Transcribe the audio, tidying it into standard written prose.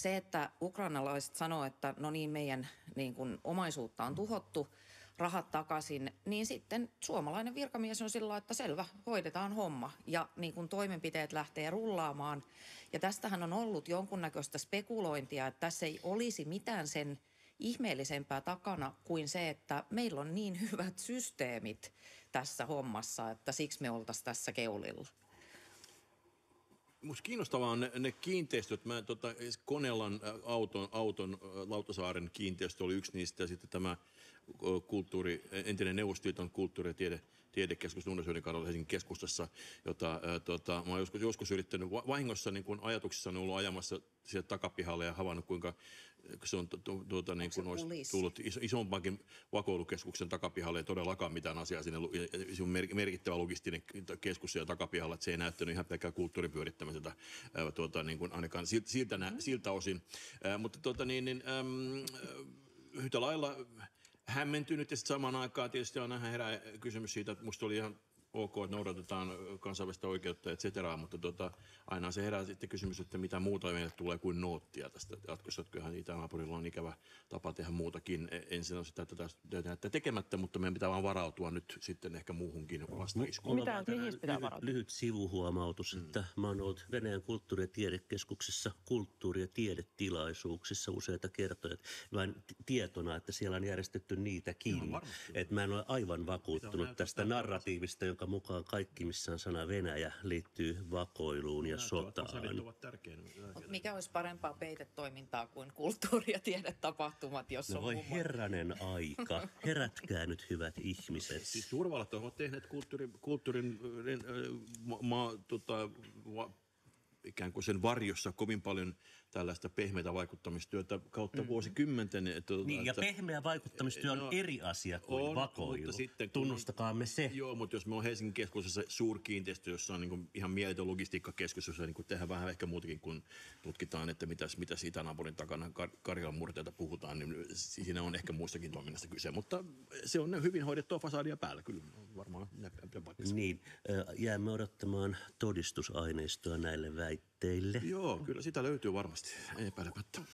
se, että ukrainalaiset sanoo, että no niin, meidän niin kuin omaisuutta on tuhottu, rahat takaisin, niin sitten suomalainen virkamies on sillä lailla, että selvä, hoidetaan homma ja niin kuin toimenpiteet lähtee rullaamaan. Ja tästähän on ollut jonkunnäköistä spekulointia, että tässä ei olisi mitään sen ihmeellisempää takana kuin se, että meillä on niin hyvät systeemit tässä hommassa, että siksi me oltaisiin tässä keulilla. Musta kiinnostavaa on ne kiinteistöt. Mä Konelan auton Lautasaaren kiinteistö oli yksi niistä, ja sitten tämä entinen Neuvostoliiton kulttuuri- ja tiedekeskus Nunnasjoen kadulla Helsingin keskustassa, jota mä oon joskus yrittänyt vahingossa niin kun ajatuksissani ollut ajamassa sieltä takapihalle ja havainnut, kuinka se on niin kuin olisi tullut isompankin vakoilukeskuksen takapihalle, ei todellakaan mitään asiaa sinne. Se on merkittävä logistinen keskus siellä takapihalla, että se ei näyttänyt ihan pelkkää kulttuurin pyörittämiseltä niin kuin ainakaan siltä osin. Mutta yhtä lailla hämmentynyt ja sitten samaan aikaan tietysti aina herää kysymys siitä, että musta oli ihan ok, että noudatetaan kansainvälistä oikeutta, et cetera, mutta aina se herää sitten kysymys, että mitä muuta meille tulee kuin noottia tästä jatkossa. Kyllähän itänaapurilla on ikävä tapa tehdä muutakin. En sano sitä, että tästä tekemättä, mutta meidän pitää vaan varautua nyt sitten ehkä muuhunkin vastaiskuun. Mihin pitää varautua? Lyhyt sivuhuomautus, että mä oon ollut Venäjän kulttuuri- ja tiedekeskuksessa kulttuuri- ja tiedetilaisuuksissa useita kertoja. Vain tietona, että siellä on järjestetty niitäkin. Että mä en ole aivan vakuuttunut tästä narratiivista, jonka mukaan kaikki, missä on sana Venäjä, liittyy vakoiluun ja sotaan. Mikä olisi parempaa peitetoimintaa kuin kulttuuri- ja tiedetapahtumat, jos on voi herranen aika. Herätkää nyt, hyvät ihmiset. Siis suurvallat ovat tehneet kulttuurin ikään kuin sen varjossa kovin paljon tällaista pehmeätä vaikuttamistyötä kautta vuosikymmenten. Niin, ja pehmeä vaikuttamistyö on eri asia kuin vakoilu. Tunnustakaamme se. Joo, mutta jos me on Helsingin keskustassa suurkiinteistö, jossa on niin kuin ihan mieletön logistiikkakeskus, jossa niin kuin tehdään vähän ehkä muutakin, kun tutkitaan, että mitä siitä naapurin takana Karjalan murteita puhutaan, niin siinä on ehkä muistakin toiminnasta kyse. Mutta se on hyvin hoidettua fasadia päällä, kyllä varmaan paikassa. Niin, jäämme odottamaan todistusaineistoa näille väitteille. Joo, kyllä sitä löytyy varmasti, epäilemättä.